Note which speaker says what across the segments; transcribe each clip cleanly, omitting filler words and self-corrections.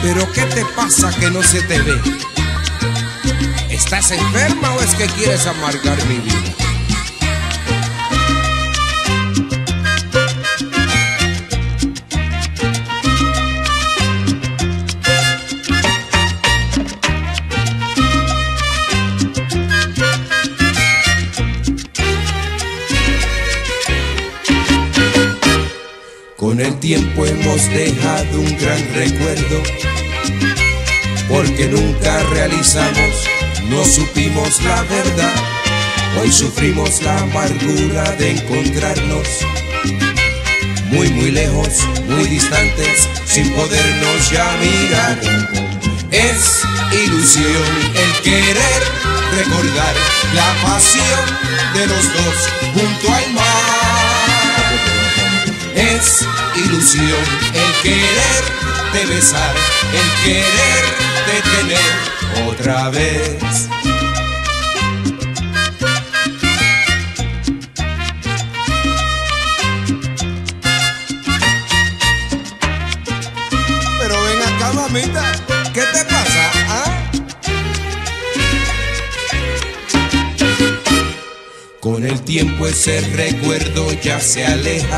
Speaker 1: ¿Pero qué te pasa que no se te ve? ¿Estás enferma o es que quieres amargar mi vida? Con el tiempo hemos dejado un gran recuerdo, porque nunca realizamos, no supimos la verdad. Hoy sufrimos la amargura de encontrarnos muy muy lejos, muy distantes, sin podernos ya mirar. Es ilusión el querer recordar la pasión de los dos junto al mar. Es ilusión el quererte besar, el quererte tener otra vez. Pero ven acá, mamita, ¿qué te pasa? ¿Ah? Con el tiempo ese recuerdo ya se aleja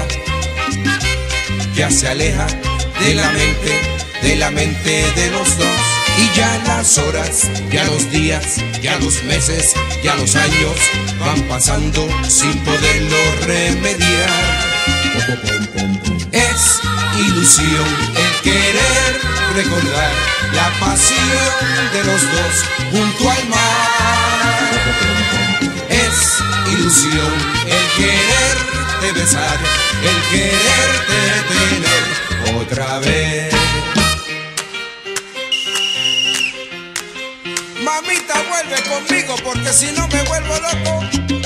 Speaker 1: de la mente de los dos. Y ya las horas, ya los días, ya los meses, ya los años van pasando sin poderlo remediar. Es ilusión el querer recordar la pasión de los dos junto al mar. Es ilusión el quererte besar, el quererte tener otra vez. Mamita, vuelve conmigo porque si no me vuelvo loco.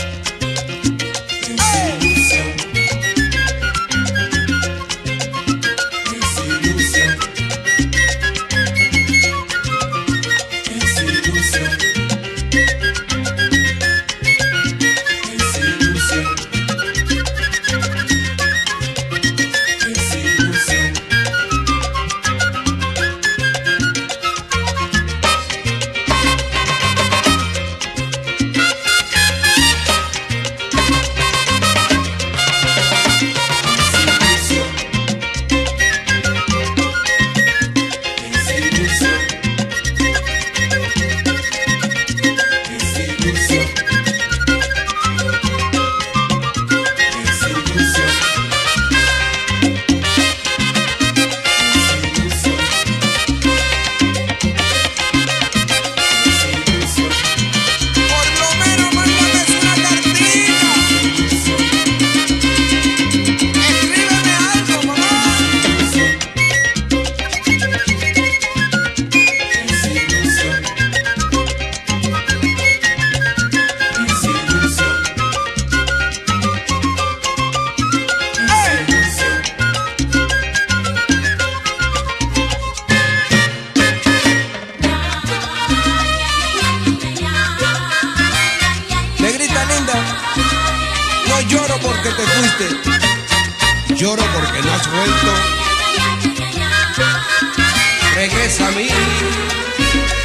Speaker 1: No lloro porque te fuiste, lloro porque no has vuelto. Regresa a mí.